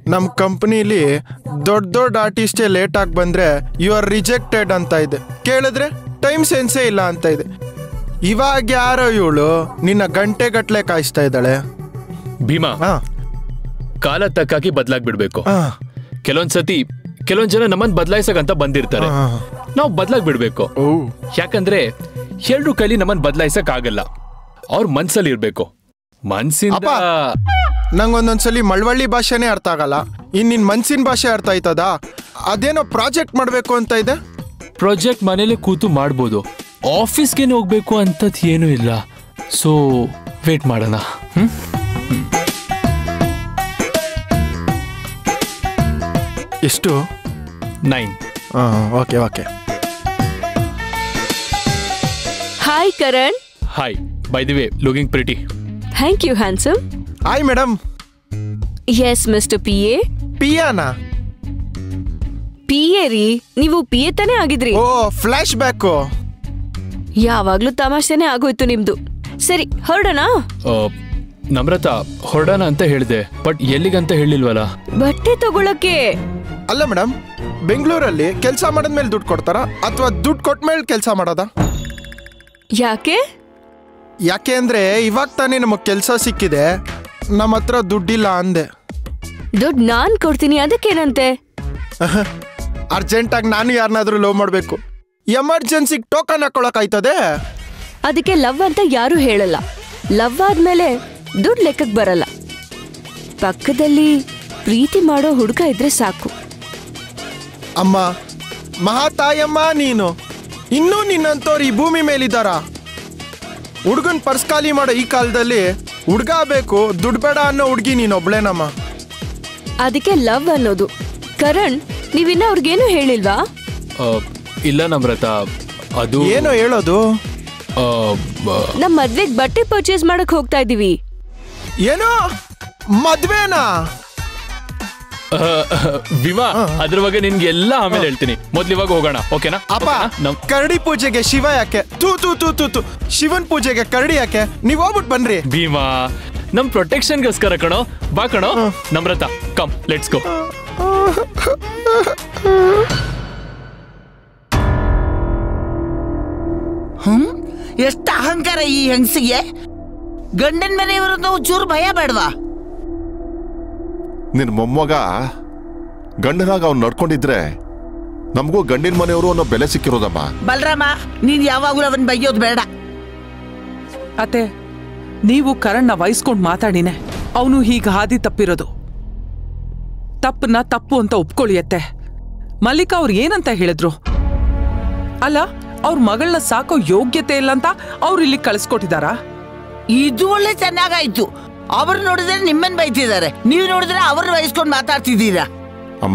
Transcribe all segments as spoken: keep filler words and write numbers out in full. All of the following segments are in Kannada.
ನಮ್ಮ ಕಂಪ್ನಿಲಿ ದೊಡ್ಡ ದೊಡ್ಡ ಆರ್ಟಿಸ್ಟೇ ಲೇಟ್ ಆಗಿ ಬಂದ್ರೆ ಯು ಆರ್ ರಿಜೆಕ್ಟೆಡ್ ಅಂತ ಇದೆ. ಕೇಳಿದ್ರೆ ಟೈಮ್ ಸೆನ್ಸೇ ಇಲ್ಲ ಅಂತ ಇದೆ. ಇವಾಗ ಯಾರೋ ಇವಳು ನಿನ್ನ ಗಂಟೆ ಗಟ್ಲೆ ಕಾಯಿಸ್ತಾ ಇದ್ದಾಳೆ. ಭೀಮಾ, ಕಾಲ ತಕ್ಕಾಗಿ ಬದಲಾಗ್ಬಿಡ್ಬೇಕು. ಕೆಲವೊಂದ್ಸತಿ ಕೆಲವೊಂದ್ ಜನ ನಮ್ಮನ್ ಬದಲಾಯಿಸಕಂತ ಬಂದಿರ್ತಾರೆ, ನಾವು ಬದಲಾಗ್ ಬಿಡ್ಬೇಕು. ಯಾಕಂದ್ರೆ ಎಲ್ರೂ ಕೈಲಿ ನಮ್ಮನ್ ಬದಲಾಯಿಸಕ್ ಆಗಲ್ಲ, ಅವ್ರ ಮನ್ಸಲ್ಲಿ ಇರ್ಬೇಕು. ಮನ್ಸಿಂದ ನಂಗೊಂದೊಂದ್ಸಲಿ ಮಳವಳ್ಳಿ ಭಾಷೆನೇ ಅರ್ಥ ಆಗಲ್ಲ, ಇನ್ ನಿನ್ ಮನ್ಸಿನ ಭಾಷೆ ಅರ್ಥ ಆಯ್ತದ? ಅದೇನೋ ಪ್ರಾಜೆಕ್ಟ್ ಮಾಡ್ಬೇಕು ಅಂತ ಇದೆ. ಪ್ರಾಜೆಕ್ಟ್ ಮನೇಲಿ ಕೂತು ಮಾಡ್ಬೋದು, ಆಫೀಸ್ಗೇನು ಹೋಗ್ಬೇಕು ಅಂತದ್ ಏನೂ ಇಲ್ಲ. ಸೊ ವೇಟ್ ಮಾಡೋಣ. ಹ್ಮ್ ಎಷ್ಟು? Nine. Okay okay. Hi Karan. Hi. Bye the way, looking pretty. Thank you handsome. Hi madam. Yes mister P A. ಪಿಯಾನಾ? ಪಿ ಎ ರೀ, ನೀವು ಪಿ ಎ ತಾನೇ ಆಗಿದ್ರಿ. ಓ, ಫ್ಲಾಶ್ ಬ್ಯಾಕು. ಯಾವಾಗ್ಲೂ ತಮಾಷೆನೆ ಆಗೋಯ್ತು ನಿಮ್ದು. ಸರಿ, ಹೊರಡೋಣ. ನಮ್ರತಾ, ಹೊರಡೋಣ ಅಂತ ಹೇಳಿದೆ, ಬಟ್ ಎಲ್ಲಿಗಂತ ಹೇಳಿಲ್ವಲ್ಲ. ಬಟ್ಟೆ ತಗೊಳಕ್ಕೆ. ಅಲ್ಲ ಮೇಡಮ್, ಬೆಂಗಳೂರಲ್ಲಿ ಕೆಲಸ ಮಾಡಿದ್ಮೇಲೆ ದುಡ್ಡು ಕೊಡ್ತಾರಾ ಅಥವಾ ದುಡ್ಡು ಕೊಟ್ಮೇಲೆ ಕೆಲಸ ಮಾಡೋದಾ? ಯಾಕೆ? ಯಾಕೆ ಅಂದ್ರೆ ಇವಾಗ ತಾನೇ ನಮಗ್ ಕೆಲಸ ಸಿಕ್ಕಿದೆ, ನಮ್ಮ ಹತ್ರ ದುಡ್ಡಿಲ್ಲ ಅಂದೆ. ದುಡ್ಡು ನಾನ್ ಕೊಡ್ತೀನಿ, ಅದಕ್ಕೇನಂತೆ? ಅರ್ಜೆಂಟ್ ಆಗಿ ನಾನು ಯಾರನ್ನಾದ್ರೂ ಲವ್ ಮಾಡ್ಬೇಕು, ಎಮರ್ಜೆನ್ಸಿಗೆ ಟೋಕನ್ ಹಾಕೊಳಕ್ ಆಯ್ತದೆ. ಅದಕ್ಕೆ ಲವ್ ಅಂತ ಯಾರು ಹೇಳಲ್ಲ. ಲವ್ ಆದ್ಮೇಲೆ ದುಡ್ಡು ಲೆಕ್ಕಕ್ಕೆ ಬರಲ್ಲ. ಪಕ್ಕದಲ್ಲಿ ಪ್ರೀತಿ ಮಾಡೋ ಹುಡುಗ ಇದ್ರೆ ಸಾಕು. ಅಮ್ಮ, ಮಹಾತಾಯಮ್ಮ ನೀನು, ಇನ್ನೂ ನಿನ್ನಂತವ್ರು ಈ ಭೂಮಿ ಮೇಲಿದ್ದಾರ? ಹುಡುಗನ್ ಪರ್ಸ್ ಖಾಲಿ ಮಾಡೋ ಈ ಕಾಲದಲ್ಲಿ ಹುಡ್ಗ ಬೇಕು, ದುಡ್ಡು ಬೇಡ ಅನ್ನೋ ಹುಡ್ಗಿ ನೀನೊಬ್ಳೇನಮ್ಮ. ಅದಕ್ಕೆ ಲವ್ ಅನ್ನೋದು. ಕರಣ್, ನೀವಿನ್ನ ಅವ್ರಿಗೇನು ಹೇಳಿಲ್ವಾ? ಇಲ್ಲ ನಮ್ರತಾ, ಅದು ಏನೋ ಹೇಳೋದು. ನಮ್ ಮದ್ವೆಗ್ ಬಟ್ಟೆ ಪರ್ಚೇಸ್ ಮಾಡಕ್ ಹೋಗ್ತಾ ಇದೀವಿ. ಏನೋ ಮದ್ವೆನಾ? ವಿಮಾ, ಅದ್ರ ಬಗ್ಗೆ ನಿನ್ಗೆ ಎಲ್ಲ ಆಮೇಲೆ ಹೇಳ್ತೀನಿ. ಮೊದ್ಲು ಇವಾಗ ಹೋಗೋಣ, ಓಕೆನಾ? ಅಪ್ಪ, ಕರಡಿ ಪೂಜೆಗೆ ಶಿವ ಯಾಕೆ? ತೂ ತೂ ತೂ ತೂ ತೂ ಶಿವನ್ ಪೂಜೆಗೆ ಕರಡಿ ಯಾಕೆ? ನೀವ್ ಹೋಗ್ಬಿಟ್ಟು ಬನ್ರಿ. ಭೀಮಾ, ನಮ್ ಪ್ರೊಟೆಕ್ಷನ್ಗೋಸ್ಕರ ಕಣೋ. ಬಾ ಕಣೋ. Namrata, come, let's go. ಹ್ಮ್ ಎಷ್ಟು ಅಹಂಕಾರ ಈ ಹೆಂಗಸಿಗೆ. ಗಂಡನ ಮನೆಯವರು ಚೂರು ಭಯ ಬೇಡವಾ? ನಿನ್ ಮೊಮ್ಮಗ ಗಂಡನಾಗ ಅವ್ನು ನಡ್ಕೊಂಡಿದ್ರೆ ನಮಗೂ ಗಂಡಿನ ಮನೆಯವರು ಅನ್ನೋ ಬೆಲೆ ಸಿಕ್ಕಿರೋದಮ್ಮ. ಬಲರಾಮ, ನೀನ್ ಯಾವಾಗಲೂ ಅವನ್ ಬೈಯೋದು ಬೇಡ. ಅತ್ತೆ, ನೀವು ಕರಣ್ನ ವಹಿಸ್ಕೊಂಡು ಮಾತಾಡಿನೆ ಅವನು ಹೀಗ ಹಾದಿ ತಪ್ಪಿರೋದು. ತಪ್ಪನ್ನ ತಪ್ಪು ಅಂತ ಒಪ್ಕೊಳ್ಳಿ ಅತ್ತೆ. ಮಲ್ಲಿಕಾ ಅವ್ರು ಏನಂತ ಹೇಳಿದ್ರು? ಅಲ್ಲ, ಅವ್ರ ಮಗಳನ್ನ ಸಾಕೋ ಯೋಗ್ಯತೆ ಇಲ್ಲ ಅಂತ ಅವ್ರು ಇಲ್ಲಿ ಕಳಿಸ್ಕೊಟ್ಟಿದಾರಾ? ಇದು ಒಳ್ಳೆ ಚೆನ್ನಾಗಾಯ್ತು. ಅವ್ರು ನೋಡಿದ್ರೆ ನಿಮ್ಮನ್ ಬೈತಿದ್ದಾರೆ, ನೀವು ನೋಡಿದ್ರೆ ಅವ್ರನ್ನ ವಹಿಸ್ಕೊಂಡು ಮಾತಾಡ್ತಿದ್ದೀರಾ. ಅಮ್ಮ,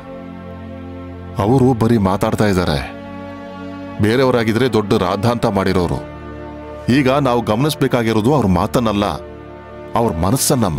ಅವರು ಬರೀ ಮಾತಾಡ್ತಾ ಇದ್ದಾರೆ. ಬೇರೆಯವರಾಗಿದ್ರೆ ದೊಡ್ಡ ರಾದ್ಧಾಂತ ಮಾಡಿರೋರು. ಈಗ ನಾವು ಗಮನಿಸ್ಬೇಕಾಗಿರೋದು ಅವ್ರ ಮಾತನ್ನಲ್ಲ, ಅವ್ರ ಮನಸ್ಸನ್ನಮ್ಮ.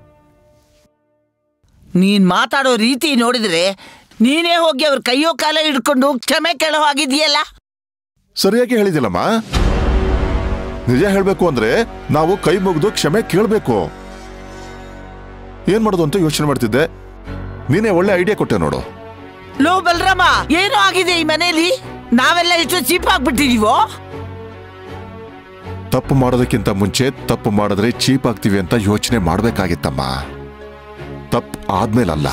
ನೀನ್ ಮಾತಾಡೋ ರೀತಿ ನೋಡಿದ್ರೆ ನೀನೇ ಹೋಗಿ ಅವ್ರ ಕೈಯೋ ಕಾಲ ಹಿಡ್ಕೊಂಡು ಕ್ಷಮೆ ಕೇಳೋ ಆಗಿದೆಯಲ್ಲ. ಸರಿಯಾಗಿ ಹೇಳಿದಿಲ್ಲಮ್ಮ. ನಿಜ ಹೇಳ್ಬೇಕು ಅಂದ್ರೆ ನಾವು ಕೈ ಮುಗಿದು ಕ್ಷಮೆ ಕೇಳಬೇಕು. ಏನ್ ಮಾಡೋದು ಅಂತ ಯೋಚನೆ ಮಾಡ್ತಿದ್ದೆ, ನೀನೇ ಒಳ್ಳೆ ಐಡಿಯಾ ಕೊಟ್ಟೆ ನೋಡು. ಲೋ ಬಲರಾಮ, ಏನೋ ಆಗಿದೆ ಈ ಮನೇಲಿ? ನಾವೆಲ್ಲ ಎಷ್ಟು ಚೀಪ್ ಆಗ್ಬಿಟ್ಟಿದೀವೋ? ತಪ್ಪು ಮಾಡೋದಕ್ಕಿಂತ ಮುಂಚೆ ತಪ್ಪು ಮಾಡಿದ್ರೆ ಚೀಪ್ ಆಗ್ತೀವಿ ಅಂತ ಯೋಚನೆ ಮಾಡ್ಬೇಕಾಗಿತ್ತಮ್ಮ. ತಪ್ಪು ಆದ್ಮೇಲಲ್ಲ.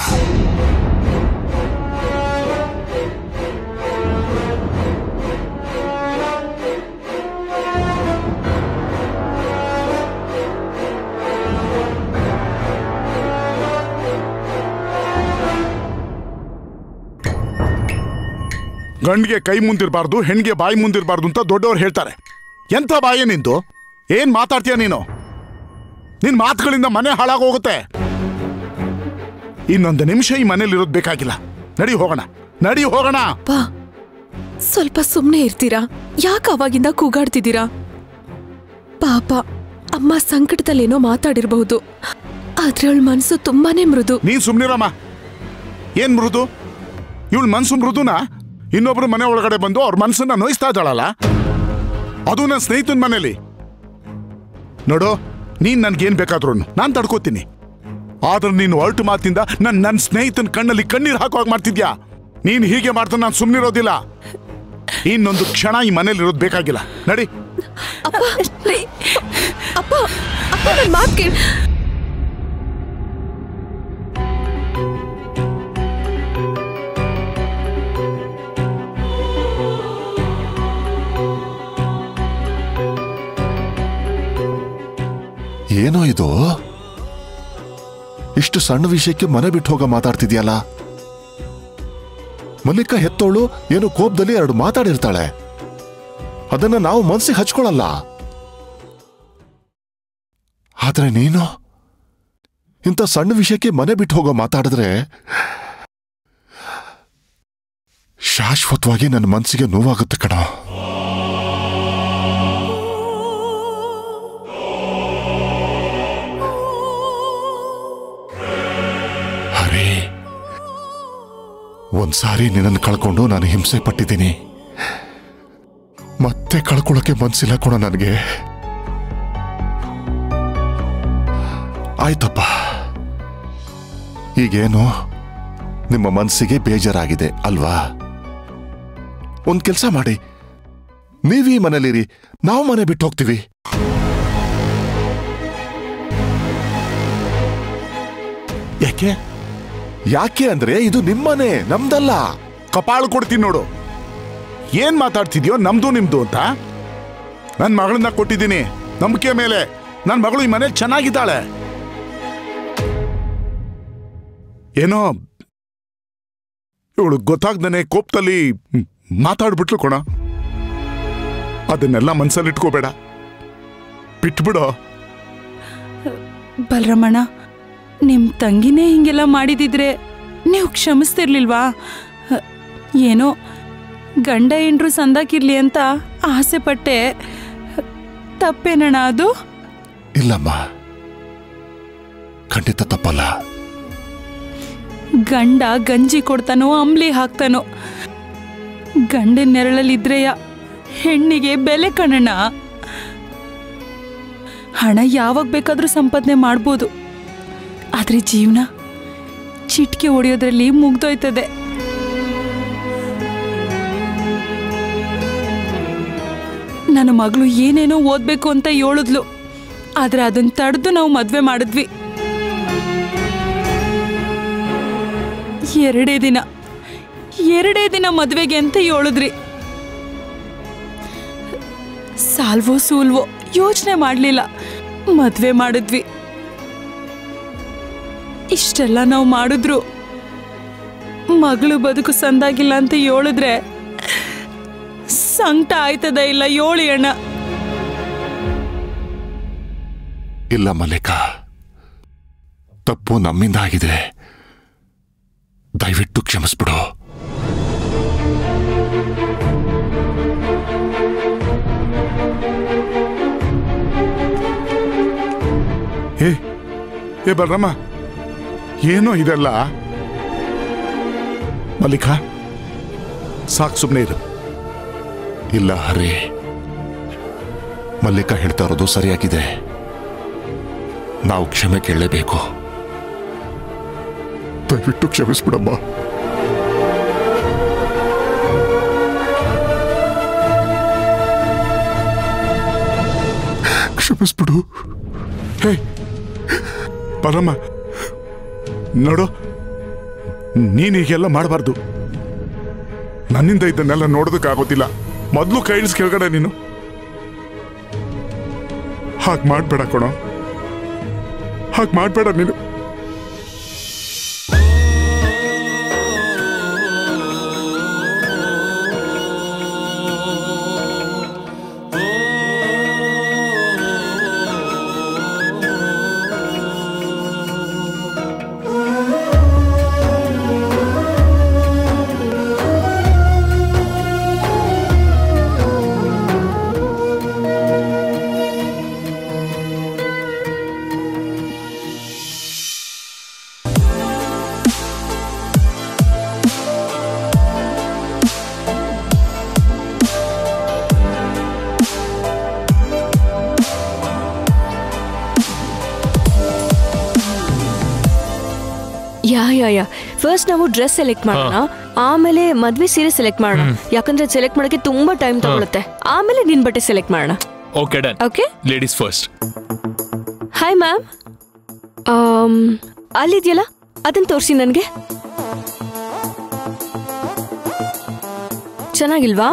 ಗಂಡಿಗೆ ಕೈ ಮುಂದಿರಬಾರ್ದು, ಹೆಣ್ಣಿಗೆ ಬಾಯಿ ಮುಂದಿರಬಾರ್ದು ಅಂತ ದೊಡ್ಡವ್ರು ಹೇಳ್ತಾರೆ. ಎಂಥ ಬಾಯಿ ನಿಂದು? ಏನ್ ಮಾತಾಡ್ತೀಯ ನೀನು? ನಿನ್ ಮಾತುಗಳಿಂದ ಮನೆ ಹಾಳಾಗೋಗುತ್ತೆ. ಇನ್ನೊಂದು ನಿಮಿಷ ಈ ಮನೇಲಿ ಇರೋದು ಬೇಕಾಗಿಲ್ಲ. ನಡಿ ಹೋಗೋಣ, ನಡಿ ಹೋಗೋಣ. ಸ್ವಲ್ಪ ಸುಮ್ಮನೆ ಇರ್ತೀರಾ? ಯಾಕೆ ಅವಾಗಿಂದ ಕೂಗಾಡ್ತಿದ್ದೀರಾ? ಪಾಪ ಅಮ್ಮ ಸಂಕಟದಲ್ಲೇನೋ ಮಾತಾಡಿರಬಹುದು, ಆದ್ರೆ ಅವಳ ಮನಸ್ಸು ತುಂಬಾನೇ ಮೃದು. ನೀನ್ ಸುಮ್ನಿರಮ್ಮ. ಏನ್ ಮೃದು? ಇವಳ ಮನ್ಸು ಮೃದುನಾ? ಇನ್ನೊಬ್ರು ಮನೆ ಒಳಗಡೆ ಬಂದು ಅವ್ರ ಮನ್ಸನ್ನ ನೋಯಿಸ್ತಾ ಇದ್ದಾಳಲ್ಲ, ಅದು ನನ್ನ ಸ್ನೇಹಿತನ ಮನೇಲಿ. ನೋಡು, ನೀನ್ ನನ್ಗೇನ್ ಬೇಕಾದ್ರೂ ನಾನ್ ತಡ್ಕೋತೀನಿ. ಆದ್ರೆ ನೀನು ಹೊರಟು ಮಾತಿಂದ ನನ್ ನನ್ನ ಸ್ನೇಹಿತನ ಕಣ್ಣಲ್ಲಿ ಕಣ್ಣೀರು ಹಾಕುವಾಗ ಮಾಡ್ತಿದ್ಯಾ. ನೀನ್ ಹೀಗೆ ಮಾಡ್ತಾ ನಾನು ಸುಮ್ಮನಿರೋದಿಲ್ಲ. ಇನ್ನೊಂದು ಕ್ಷಣ ಈ ಮನೇಲಿ ಇರೋದು ಬೇಕಾಗಿಲ್ಲ. ನಡಿ. ಅಪ್ಪ ಅಪ್ಪ ನನ್ನ ಮಾತು ಕೇಳಿ. ಏನೋ ಇದು, ಇಷ್ಟು ಸಣ್ಣ ವಿಷಯಕ್ಕೆ ಮನೆ ಬಿಟ್ಟು ಹೋಗ ಮಾತಾಡ್ತಿದ್ಯಲ್ಲ. ಮಲ್ಲಿಕಾ ಹೆತ್ತೋಳು ಏನೋ ಕೋಪದಲ್ಲಿ ಎರಡು ಮಾತಾಡಿರ್ತಾಳೆ, ಅದನ್ನ ನಾವು ಮನಸ್ಸಿಗೆ ಹಚ್ಕೊಳ್ಳಲ್ಲ. ಆದ್ರೆ ನೀನು ಇಂಥ ಸಣ್ಣ ವಿಷಯಕ್ಕೆ ಮನೆ ಬಿಟ್ಟು ಹೋಗೋ ಮಾತಾಡಿದ್ರೆ ಶಾಶ್ವತವಾಗಿ ನನ್ನ ಮನಸ್ಸಿಗೆ ನೋವಾಗುತ್ತೆ ಕಣ. ಹರೇ, ಒಂದ್ಸಾರಿ ನಿನ್ನನ್ನು ಕಳ್ಕೊಂಡು ನಾನು ಹಿಂಸೆ ಪಟ್ಟಿದ್ದೀನಿ. ಮತ್ತೆ ಕಳ್ಕೊಳ್ಳೋಕೆ ಮನ್ಸಿಲ್ಲ ಕೊಡ ನನಗೆ. ಆಯ್ತಪ್ಪ, ಈಗೇನು ನಿಮ್ಮ ಮನಸ್ಸಿಗೆ ಬೇಜಾರಾಗಿದೆ ಅಲ್ವಾ? ಒಂದ್ ಕೆಲಸ ಮಾಡಿ, ನೀವೀ ಮನೇಲಿರಿ, ನಾವು ಮನೆ ಬಿಟ್ಟು ಹೋಗ್ತೀವಿ. ಯಾಕೆ ಯಾಕೆ ಅಂದ್ರೆ ಇದು ನಿಮ್ಮನೆ, ನಮ್ದಲ್ಲ. ಕಪಾಳು ಕೊಡ್ತೀನಿ ನೋಡು. ಏನ್ ಮಾತಾಡ್ತಿದ್ಯೋ ನಮ್ದು ನಿಮ್ದು ಅಂತ. ನನ್ ಮಗಳನ್ನ ಕೊಟ್ಟಿದ್ದೀನಿ ನಂಬಿಕೆ ಮೇಲೆ. ನನ್ ಮಗಳು ಈ ಮನೆ ಚೆನ್ನಾಗಿದ್ದಾಳೆ. ಏನೋ ಇವಳು ಗೊತ್ತಾಗ್ದೇನೆ ಕೋಪದಲ್ಲಿ ಮಾತಾಡ್ಬಿಟ್ಲು ಕೊಣ. ಅದನ್ನೆಲ್ಲ ಮನ್ಸಲ್ಲಿ ಇಟ್ಕೋಬೇಡ, ಬಿಟ್ಬಿಡೋ. ಬಲರಾಮಣ್ಣ, ನಿಮ್ ತಂಗಿನೇ ಹಿಂಗೆಲ್ಲ ಮಾಡಿದಿದ್ರೆ ನೀವು ಕ್ಷಮಿಸ್ತಿರ್ಲಿಲ್ವಾ? ಏನೋ ಗಂಡ ಹೆಂಡ್ರು ಸಂದಾಕಿರ್ಲಿ ಅಂತ ಆಸೆ ಪಟ್ಟೆ. ತಪ್ಪೇನಣ್ಣ ಅದು? ಇಲ್ಲಮ್ಮ, ಖಂಡಿತ ತಪ್ಪಲ್ಲ. ಗಂಡ ಗಂಜಿ ಕೊಡ್ತಾನೋ ಅಂಬ್ಲಿ ಹಾಕ್ತಾನೋ, ಗಂಡನ ನೆರಳಲ್ಲಿದ್ರೆಯ ಹೆಣ್ಣಿಗೆ ಬೆಲೆ ಕಣಣ್ಣ. ಹಣ ಯಾವಾಗ ಬೇಕಾದ್ರೂ ಸಂಪಾದನೆ ಮಾಡ್ಬೋದು, ಆದ್ರೆ ಜೀವನ ಚಿಟ್ಕೆ ಹೊಡೆಯೋದ್ರಲ್ಲಿ ಮುಗ್ದೋಯ್ತದೆ. ನನ್ನ ಮಗಳು ಏನೇನೋ ಓದ್ಬೇಕು ಅಂತ ಹೇಳಿದ್ಲು, ಆದ್ರೆ ಅದನ್ನ ತಡೆದು ನಾವು ಮದ್ವೆ ಮಾಡಿದ್ವಿ. ಎರಡೇ ದಿನ ಎರಡೇ ದಿನ ಮದ್ವೆಗೆ ಅಂತ ಹೇಳಿದ್ರಿ. ಸಾಲ್ವೋ ಸೂಲ್ವೋ ಯೋಚನೆ ಮಾಡ್ಲಿಲ್ಲ, ಮದ್ವೆ ಮಾಡಿದ್ವಿ. ಇಷ್ಟೆಲ್ಲ ನಾವು ಮಾಡಿದ್ರು ಮಗಳು ಬದುಕು ಸಂದಾಗಿಲ್ಲ ಅಂತ ಹೇಳಿದ್ರೆ ಸಂಕಟ ಆಯ್ತದ ಇಲ್ಲ ಯೋಳಿ ಅಣ್ಣ. ಇಲ್ಲ ಮಲ್ಲಿಕಾ, ತಪ್ಪು ನಮ್ಮಿಂದ ಆಗಿದೆ, ದಯವಿಟ್ಟು ಕ್ಷಮಿಸ್ಬಿಡು. ಏ ಏ ಬಲರಾಮ, ಏನೋ ಇದೆಲ್ಲ? ಮಲ್ಲಿಕಾ, ಸಾಕು, ಸುಮ್ಮನೆ ಇರು. ಇಲ್ಲ ಹರಿ, ಮಲ್ಲಿಕಾ ಹೇಳ್ತಾ ಇರೋದು ಸರಿಯಾಗಿದೆ. ನಾವು ಕ್ಷಮೆ ಕೇಳಲೇಬೇಕು. ದಯವಿಟ್ಟು ಕ್ಷಮಿಸ್ಬಿಡಮ್ಮ. ಕ್ಷಮಿಸ್ಬಿಡು. ಹೇ ಬಲರಾಮ, ನೋಡು, ನೀನ್ ಹೀಗೆಲ್ಲ ಮಾಡಬಾರ್ದು. ನನ್ನಿಂದ ಇದನ್ನೆಲ್ಲ ನೋಡೋದಕ್ಕಾಗೋದಿಲ್ಲ. ಮೊದಲು ಕೈ ಇಳಿಸ್ ಕೆಳಗಡೆ ನೀನು. ಹಾಗೆ ಮಾಡ್ಬೇಡ ಕೊಡೋ, ಹಾಗೆ ಮಾಡ್ಬೇಡ ನೀನು. ಯಾ ಯಾ ಯಾ ಫಸ್ಟ್ ನಾವು ಡ್ರೆಸ್ ಸೆಲೆಕ್ಟ್ ಮಾಡೋಣ, ಆಮೇಲೆ ಮದ್ವೆ ಸೀರೆ ಸೆಲೆಕ್ಟ್ ಮಾಡೋಣ. ಯಾಕಂದ್ರೆ ಸೆಲೆಕ್ಟ್ ಮಾಡಕ್ಕೆ ತುಂಬಾ ಟೈಮ್ ತಗೊಳುತ್ತೆ. ಆಮೇಲೆ ನಿನ್ ಬಟ್ಟೆ ಸೆಲೆಕ್ಟ್ ಮಾಡೋಣ. Okay done. Okay ladies first. Hi ma'am. ಅಲ್ಲಿದೆಯಲ್ಲ ಅದನ್ನ ತೋರಿಸಿ ನನಗೆ. ಚೆನ್ನಾಗಿಲ್ವಾ?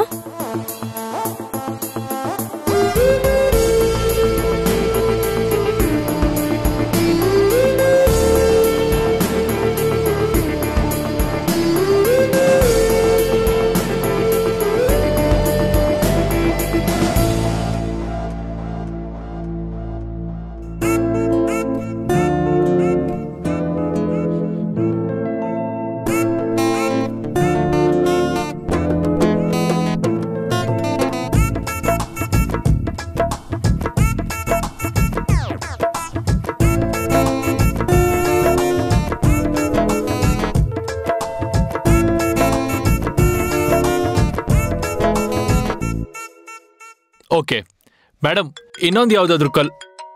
ಓಕೆ ಮೇಡಮ್, ಇನ್ನೊಂದು ಯಾವ್ದಾದ್ರು ಕಲ್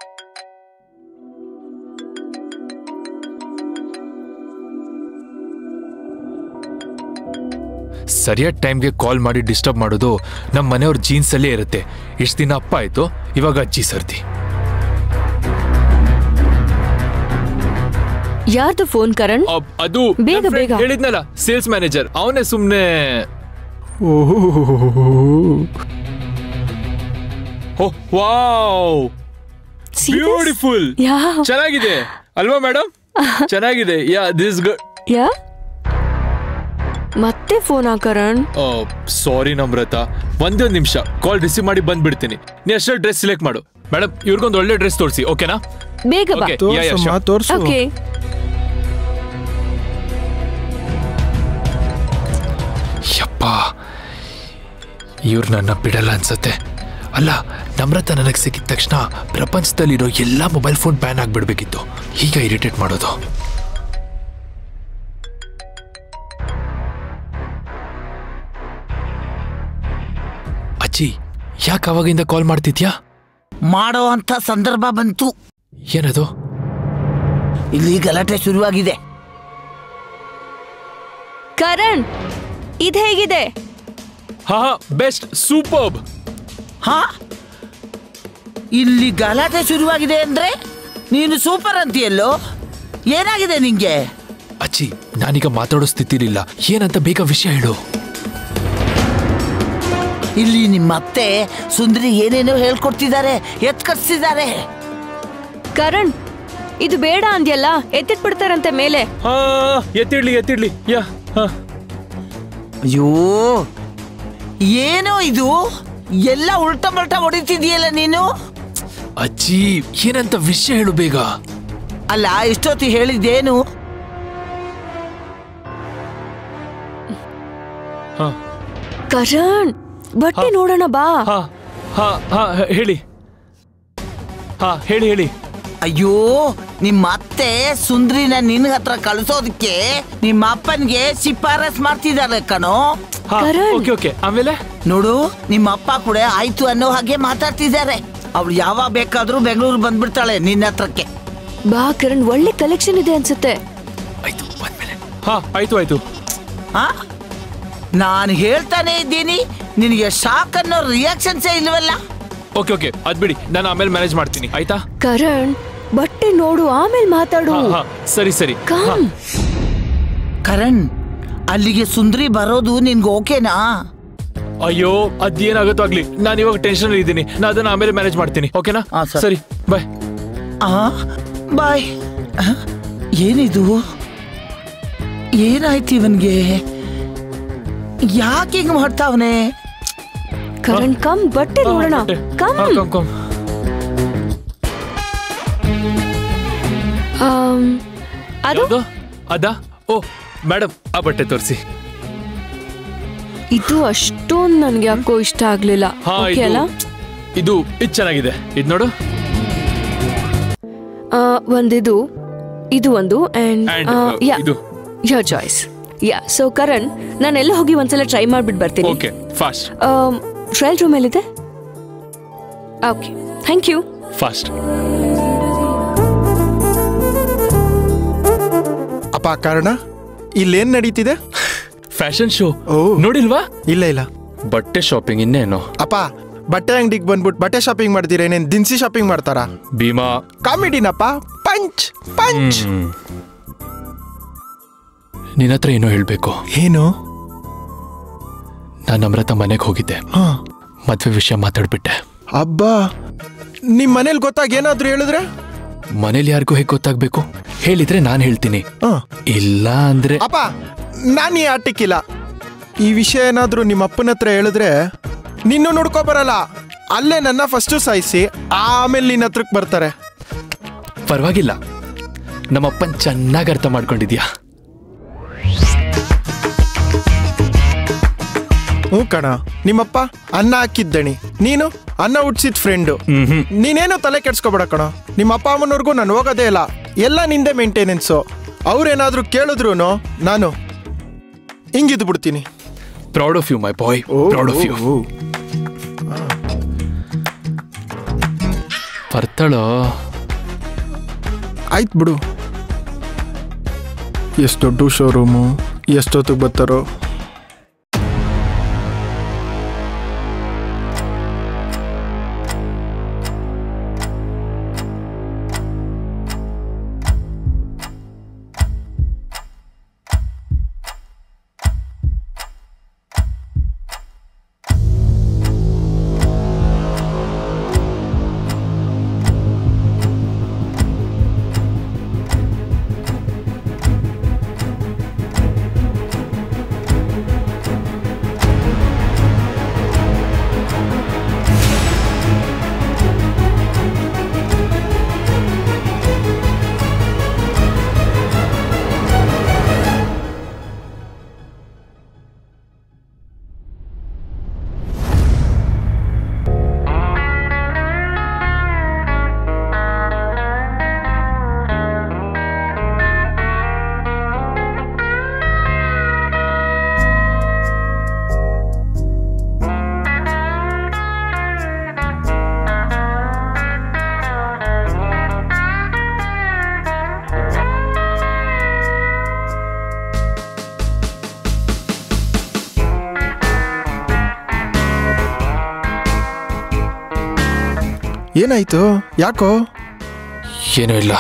ಸರಿಯಾದ ಟೈಮ್ಗೆ ಕಾಲ್ ಮಾಡಿ ಡಿಸ್ಟರ್ಬ್ ಮಾಡೋದು ನಮ್ಮ ಮನೆಯವ್ರ ಜೀನ್ಸ್ ಅಲ್ಲೇ ಇರುತ್ತೆ. ಇಷ್ಟು ದಿನ ಅಪ್ಪ ಆಯ್ತು, ಇವಾಗ ಅಜ್ಜಿ ಸರ್ದಿ. ಯಾರ್ದು ಫೋನ್ ಕರಣ್? ಅದು ಬೇಗ ಬೇಗ ಹೇಳಿದ್ನಲ್ಲ, ಸೇಲ್ಸ್ ಮ್ಯಾನೇಜರ್. ಅವನೇ ಸುಮ್ನೆ. Oh wow, beautiful. ಚೆನ್ನಾಗಿದೆ ಅಲ್ವಾ ಮೇಡಮ್? ಚೆನ್ನಾಗಿದೆ. Yeah this good. ಯಾ ಮತ್ತೆ ಫೋನ್ ಕರಣ್? ಸಾರಿ ನಮ್ರತಾ, ಒಂದೇ ಒಂದು ನಿಮಿಷ ಕಾಲ್ ರಿಸೀವ್ ಮಾಡಿ ಬಂದ್ಬಿಡ್ತೀನಿ. ನೀ ಅಷ್ಟೇ ಡ್ರೆಸ್ ಸೆಲೆಕ್ಟ್ ಮಾಡು. ಮೇಡಮ್, ಇವ್ರಿಗೊಂದು ಒಳ್ಳೆ ಡ್ರೆಸ್ ತೋರಿಸಿ. ಓಕೆನಾ? ಬೇಗ ಬಾ. ತೋರ್ಸು. ಓಕೆ. ಯಪ್ಪ, ಇವ್ರು ನನ್ನ ಬಿಡಲ್ಲ ಅನ್ಸತ್ತೆ. ಅಲ್ಲ, ನಮ್ರತ ನನಗೆ ಸಿಕ್ಕಿದ ತಕ್ಷಣ ಪ್ರಪಂಚದಲ್ಲಿರೋ ಎಲ್ಲ ಮೊಬೈಲ್ ಫೋನ್ ಬ್ಯಾನ್ ಆಗ್ಬಿಡ್ಬೇಕಿತ್ತು. ಈಗ ಇರಿಟೇಟ್ ಮಾಡೋದು. ಅಜ್ಜಿ, ಯಾಕೆ ಅವಾಗಿಂದ ಕಾಲ್ ಮಾಡ್ತಿದ್ಯಾ? ಮಾಡೋ ಅಂತ ಸಂದರ್ಭ ಬಂತು. ಏನದು? ಇಲ್ಲಿ ಗಲಾಟೆ ಶುರುವಾಗಿದೆ. ಕರಣ್, ಇದು ಹೇಗಿದೆ? ಹಾ ಬೆಸ್ಟ್, ಸೂಪರ್ಬ್. ಹಾ, ಇಲ್ಲಿ ಗಲಾಟೆ ಶುರುವಾಗಿದೆ ಅಂದ್ರೆ ನೀನು ಸೂಪರ್ ಅಂತೀಯಲ್ಲೋ. ಏನಾಗಿದೆ ನಿಂಗೆ? ಅಜ್ಜಿ, ನಾನೀಗ ಮಾತಾಡೋ ಸ್ಥಿತಿಲಿಲ್ಲ. ಏನಂತ ಬೇಗ ವಿಷಯ ಹೇಳು. ಇಲ್ಲಿ ನಿಮ್ಮ ಅತ್ತೆ ಸುಂದರಿ ಏನೇನೋ ಹೇಳ್ಕೊಡ್ತಿದ್ದಾರೆ, ಎತ್ಕರ್ಸಿದ್ದಾರೆ. ಕರಣ್, ಇದು ಬೇಡ ಅಂದ್ಯಲ್ಲ, ಎತ್ತಿಟ್ಬಿಡ್ತಾರಂತೆ ಮೇಲೆ. ಹಾ, ಎತ್ತಿಡ್ಲಿ ಎತ್ತಿಡ್ಲಿ. ಯಾ ಹಾ. ಅಯ್ಯೋ, ಏನೋ ಇದು ಎಲ್ಲ ಉಲ್ಟಾ ಮಲ್ಟಾ ಹೊಡಿತಿದೀಯಲ್ಲ ನೀನು. ಅಜ್ಜಿ, ಏನಂತ ವಿಷಯ ಹೇಳು ಬೇಗ. ಅಲ್ಲ, ಇಷ್ಟೊತ್ತಿ ಹೇಳಿದ್ದೇನು? ಕರಣ್, ಬಟ್ಟೆ ನೋಡೋಣ ಬಾ. ಹಾ ಹಾ ಹಾ ಹೇಳಿ. ಹಾ ಹೇಳಿ ಹೇಳಿ. ಅಯ್ಯೋ, ನಿಮ್ಮ ಅತ್ತೆ ಸುಂದ್ರಿನ ನಿನ್ ಹತ್ರ ಕಳಿಸೋದಕ್ಕೆ ನಿಮ್ಮ ಅಪ್ಪನ್ಗೆ ಶಿಫಾರಸ್ ಮಾಡ್ತಿದ್ದಾರೆ ಕಣೋ. ಓಕೆ ಓಕೆ, ಆಮೇಲೆ ನೋಡು, ನಿಮ್ಮ ಅಪ್ಪ ಕೂಡ ಆಯ್ತು ಅನ್ನೋ ಹಾಗೆ ಮಾತಾಡ್ತಿದ್ದಾರೆ. ಅವ್ಳು ಯಾವಾಗ ಬೇಕಾದ್ರೂ ಬೆಂಗಳೂರು ಬಂದ್ಬಿಡ್ತಾಳೆ ನಿನ್ನ ಹತ್ರಕ್ಕೆ. ಬಾ ಕರಣ್, ಒಳ್ಳೆ ಕಲೆಕ್ಷನ್ ಇದೆ ಅನ್ಸುತ್ತೆ. ಆಯ್ತು ಬಂದ್ಮೇಲೆ. ಹಾ ಆಯ್ತು ಆಯ್ತು. ಹಾ, ನಾನು ಹೇಳ್ತಾನೆ ಇದ್ದೀನಿ, ನಿನಗೆ ಶಾಕ್ ಅನ್ನೋ ರಿಯಾಕ್ಷನ್ಸೇ ಇಲ್ವಲ್ಲ. ಓಕೆ ಓಕೆ, ಅದ್ ಬಿಡಿ, ನಾನು ಆಮೇಲೆ ಮ್ಯಾನೇಜ್ ಮಾಡ್ತೀನಿ. ಆಯ್ತಾ? ಕರಣ್, ಬಟ್ಟೆ ನೋಡು, ಆಮೇಲೆ ಮಾತಾಡು. ಸರಿ ಸರಿ. ಕರಣ್, ಅಲ್ಲಿಗೆ ಸುಂದ್ರಿ ಬರೋದು ನಿನ್ಗೆ ಓಕೆನಾ? ಅಯ್ಯೋ, ಅದೇನಾಗತ್ತೋ ಆಗ್ಲಿ, ನಾನು ಇವಾಗ ಟೆನ್ಷನ್ ಇದ್ದೀನಿ. ನಾನು ಅದನ್ನ ಆಮೇಲೆ ಮ್ಯಾನೇಜ್ ಮಾಡ್ತೀನಿ. ಓಕೆನಾ? ಸರಿ, ಬಾಯ್. ಬಾಯ್. ಏನಿದು? ಏನಾಯ್ತು ಇವನ್ಗೆ? ಯಾಕೆ ಹಿಂಗ್ ಮಾಡ್ತಾವನೆ? ಕರಣ್, ಕಮ್, ಬಟ್ಟೆ ನೋಡೋಣ. Come come. ಅದು ಅದಾ? ಓ ಮೇಡಮ್, ಆ ಬಟ್ಟೆ ತೋರಿಸಿ. ಇದು ಅಷ್ಟೊಂದು ನನ್ಗೆ ಯಾಕೋ ಇಷ್ಟ ಆಗ್ಲಿಲ್ಲ. ಅಲ್ಲ, ಇದು ಇದು ಚೆನ್ನಾಗಿದೆ. ಇದು ನೋಡು. ಒಂದಿದು, ಇದು ಒಂದು, ಅಂಡ್ ಯಾ ಇದು your choice. Yeah, so Karan, ನಾನೆಲ್ಲ ಹೋಗಿ ಒಂದ್ಸಲ ಟ್ರೈ ಮಾಡ್ಬಿಟ್ಟು ಬರ್ತೀನಿ. Okay, fast. ಟ್ರಯಲ್ ರೂಮ್ ಎಲ್ಲಿದೆ? Okay, thank you. ಫಾಸ್ಟ್. ಅಪ್ಪ ಕಾರಣ ಇಲ್ಲೇನ್ ನಡೀತಿದೆ? Fashion show. ಓ ನೋಡಿಲ್ವಾ? ಇಲ್ಲ ಇಲ್ಲ. ಬಟ್ಟೆ ಶಾಪಿಂಗ್ ಇನ್ನೇನು? ಅಪ್ಪ ಬಟ್ಟೆ ಅಂಗಡಿಗೆ ಬಂದ್ಬಿಟ್ಟು ಬಟ್ಟೆ ಶಾಪಿಂಗ್ ಮಾಡ್ತೀರ, ಏನೇನ್ ದಿನಸಿ ಶಾಪಿಂಗ್ ಮಾಡ್ತಾರಾ? ಭೀಮಾ ಕಾಮಿಡಿನಪ್ಪ. Punch punch. ನಿನ್ನ ಹತ್ರ ಏನೋ ಹೇಳ್ಬೇಕು. ಏನು? ನಾನು ನಮ್ರತ ಮನೆಗೆ ಹೋಗಿದ್ದೆ, ಮದ್ವೆ ವಿಷಯ ಮಾತಾಡ್ಬಿಟ್ಟೆ. ಅಬ್ಬಾ, ನಿಮ್ ಮನೇಲಿ ಗೊತ್ತಾಗ ಏನಾದ್ರು ಹೇಳಿದ್ರೆ? ಮನೇಲಿ ಯಾರಿಗೂ ಹೇಗೆ ಗೊತ್ತಾಗ್ಬೇಕು? ಹೇಳಿದ್ರೆ ನಾನು ಹೇಳ್ತೀನಿ, ಇಲ್ಲ ಅಂದ್ರೆ ಅಪ್ಪ ನಾನು ಈ ಆಟಕ್ಕಿಲ್ಲ. ಈ ವಿಷಯ ಏನಾದ್ರು ನಿಮ್ಮ ಅಪ್ಪನ ಹತ್ರ ಹೇಳಿದ್ರೆ ನಿನ್ನೂ ನೋಡ್ಕೊ ಬರಲ್ಲ, ಅಲ್ಲೇ ನನ್ನ ಫಸ್ಟು ಸಾಯಿಸಿ ಆಮೇಲೆ ನಿನ್ನ ಹತ್ರಕ್ಕೆ ಬರ್ತಾರೆ. ಪರವಾಗಿಲ್ಲ, ನಮ್ಮಪ್ಪನ್ ಚೆನ್ನಾಗಿ ಅರ್ಥ ಮಾಡ್ಕೊಂಡಿದ್ಯಾ. ಹ್ಞೂ ಕಣ, ನಿಮ್ಮಪ್ಪ ಅನ್ನ ಹಾಕಿದ್ದಣಿ, ನೀನು ಅನ್ನ ಹುಡ್ಸಿದ ಫ್ರೆಂಡು. ನೀನೇನು ತಲೆ ಕೆಡ್ಸ್ಕೊಬೇಡ ಕಣ. ನಿಮ್ಮ ಅಪ್ಪ ಅಮ್ಮನವ್ರಿಗೂ ನಾನು ಹೋಗೋದೇ ಇಲ್ಲ, ಎಲ್ಲ ನಿಂದೆ ಮೇಂಟೆನೆನ್ಸು. ಅವ್ರೇನಾದ್ರೂ ಕೇಳಿದ್ರು ನಾನು ಹಿಂಗಿದ್ದು ಬಿಡ್ತೀನಿ. Proud of you my boy, proud of you. ಬರ್ತಾಳೋ? ಆಯ್ತು ಬಿಡು. ಎಷ್ಟು ದೊಡ್ಡ ಶೋರೂಮು, ಎಷ್ಟೊತ್ತಿಗೆ ಬರ್ತಾರೋ. ಏನಾಯ್ತು? ಯಾಕೋ? ಏನೂ ಇಲ್ಲ.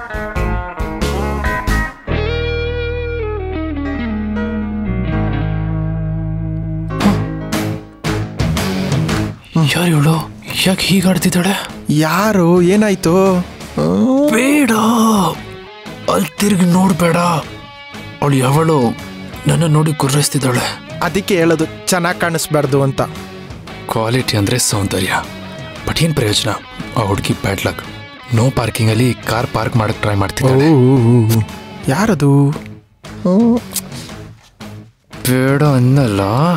ಯಾರು ಇವಳು? ಯಾಕೆ ಹೀಗಾಡ್ತಿದ್ದಾಳೆ? ಯಾರು? ಏನಾಯ್ತು? ಬೇಡ, ಅಲ್ಲಿ ತಿರುಗಿ ನೋಡ್ಬೇಡ. ಅವಳು ಯಾವಳು ನನ್ನ ನೋಡಿ ಗುರ್ರಿಸ್ತಿದ್ದಾಳೆ. ಅದಕ್ಕೆ ಹೇಳೋದು ಚೆನ್ನಾಗಿ ಕಾಣಿಸ್ಬಾರ್ದು ಅಂತ. ಕ್ವಾಲಿಟಿ ಅಂದ್ರೆ ಸೌಂದರ್ಯ, ಬಟ್ ಏನ್ ಪ್ರಯೋಜನ? ಆ ಹುಡುಗಿ ಬ್ಯಾಡ್ ಲಕ್. ನೋ ಪಾರ್ಕಿಂಗ್ ಅಲ್ಲಿ ಕಾರ್ ಪಾರ್ಕ್ ಮಾಡಕ್ ಟ್ರೈ ಮಾಡ್ತಿದ್ದಾಳೆ. ಯಾರದು? ಬೇಡ ಅನ್ನಲ್ಲ.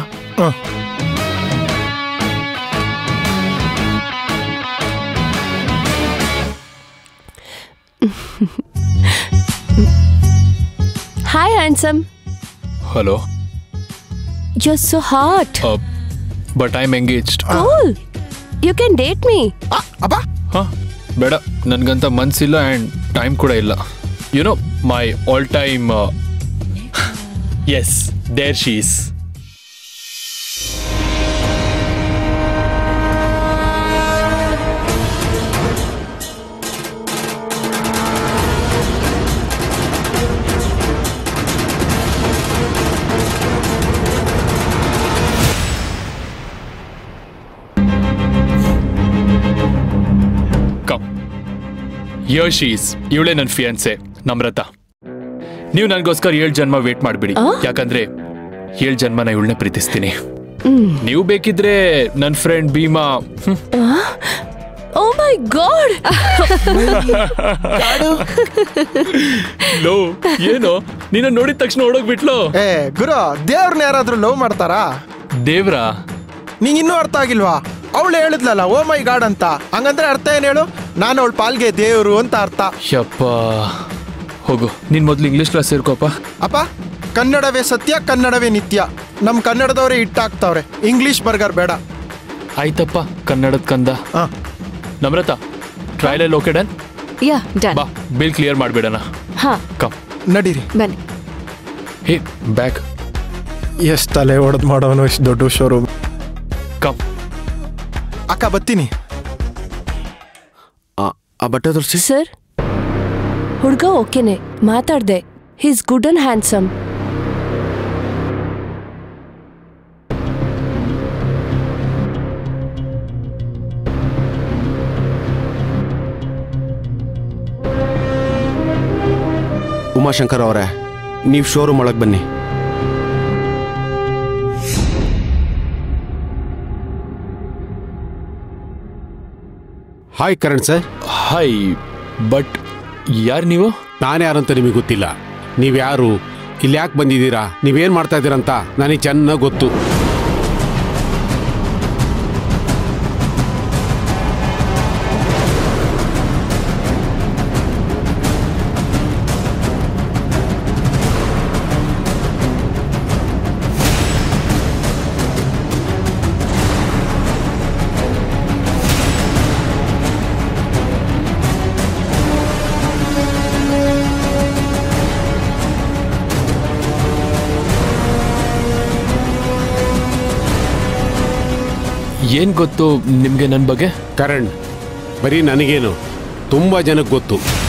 Hi, handsome. Hello. You're so hot. Uh, but I'm engaged. Cool. You can date me. ಅಬ್ಬಾ, ಹಾ, ಬೇಡ, ನನ್ಗಂತ ಮನ್ಸಿಲ್ಲ ಆ್ಯಂಡ್ ಟೈಮ್ ಕೂಡ ಇಲ್ಲ. You know my all time. Yes, there she is. Here she is. ಇವಳೇ ನನ್ನ ಫಿಯಾನ್ಸೆ ನಮ್ರತ. ನೀವು ನನಗೋಸ್ಕರ ಏಳು ಜನ್ಮ ವೇಟ್ ಮಾಡ್ಬಿಡಿ, ಯಾಕಂದ್ರೆ ಏಳು ಜನ್ಮ ನಾ ಇವಳನ್ನೇ ಪ್ರೀತಿಸ್ತೀನಿ. ನೀವು ಬೇಕಿದ್ರೆ ನನ್ನ friend Bheema. Oh my God! ಲೋ, ಏನೋ ನೀನು ನೋಡಿದ ತಕ್ಷಣ ಓಡೋಗ್ಬಿಟ್ಲು. ಏ ಗುರು, ದೇವ್ರನ್ನ ಯಾರಾದ್ರೂ ಲವ್ ಮಾಡ್ತಾರಾ? ದೇವ್ರಾ? ನಿಂಗೆ ಇನ್ನೂ ಅರ್ಥ ಆಗಿಲ್ವಾ? ಅವಳು ಹೇಳಿದ್ಲಲ್ಲ ಓ ಮೈ ಗಾಡ್ ಅಂತ, ಹಂಗಂದ್ರೆ ಅರ್ಥ ಏನ್ ಹೇಳು? ನಾನು ಅವಳ ಪಾಲ್ಗೆ ದೇವ್ರು ಅಂತ ಅರ್ಥ. ಯಪ್ಪ, ಹೋಗು, ನೀನ್ ಮೊದ್ಲು ಇಂಗ್ಲಿಷ್ ಕ್ಲಾಸ್ ಸೇರ್ಕೋಪ. ಅಪ್ಪ, ಕನ್ನಡವೇ ಸತ್ಯ, ಕನ್ನಡವೇ ನಿತ್ಯ. ನಮ್ ಕನ್ನಡದವರೇ ಇಟ್ಟಾಕ್ತಾವ್ರೆ, ಇಂಗ್ಲಿಷ್ ಬರ್ಗರ್ ಬೇಡ. ಆಯ್ತಪ್ಪ, ಕನ್ನಡದ ಕಂದ. Namrata, trial okay done? Yeah done. ಬಾ, ಬಿಲ್ ಕ್ಲಿಯರ್ ಮಾಡ್ಬಿಡಣ. ಹಾ, ಕಮ್. ನಡೀರಿ. ಬನ್ನಿ. Hey bag. ಎಷ್ಟು ತಲೆ ಹೊಡೆದು ಮಾಡೋನು ಇಷ್ಟು ದೊಡ್ಡ ಶೋರೂಮ್. ಕಮ್ ಅಕ್ಕ ಬತ್ತೀನಿ. ಆ ಬಟ್ಟೆ ತೋರಿಸಿ. ಸರ್, ಹುಡ್ಗ ಓಕೆನೆ, ಮಾತಾಡ್ದೆ. He's good and handsome. Umashankar ಅವರೇ, ನೀವು ಶೋರೂಮ್ ಒಳಗೆ ಬನ್ನಿ. Hi Karan sir. Hi, but ಯಾರು ನೀವು? ನಾನು ಯಾರಂತ ನಿಮಗೆ ಗೊತ್ತಿಲ್ಲ. ನೀವು ಯಾರು, ಇಲ್ಲಿ ಯಾಕೆ ಬಂದಿದ್ದೀರಾ, ನೀವೇನು ಮಾಡ್ತಾ ಇದ್ದೀರಂತ ನನಗೆ ಚೆನ್ನಾಗಿ ಗೊತ್ತು. ಏನ್ ಗೊತ್ತು ನಿಮ್ಗೆ ನನ್ನ ಬಗ್ಗೆ? ಕರಣ್, ಬರೀ ನನಗೇನು, ತುಂಬ ಜನಕ್ಕೆ ಗೊತ್ತು.